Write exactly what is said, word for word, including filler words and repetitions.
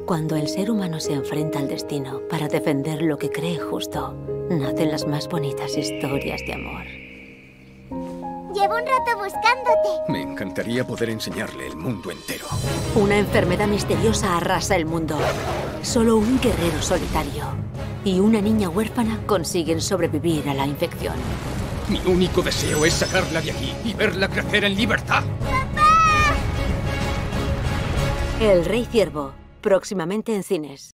Cuando el ser humano se enfrenta al destino para defender lo que cree justo, nacen las más bonitas historias de amor. Llevo un rato buscándote. Me encantaría poder enseñarle el mundo entero. Una enfermedad misteriosa arrasa el mundo. Solo un guerrero solitario y una niña huérfana consiguen sobrevivir a la infección. Mi único deseo es sacarla de aquí y verla crecer en libertad. ¡Papá! El Rey Ciervo, próximamente en cines.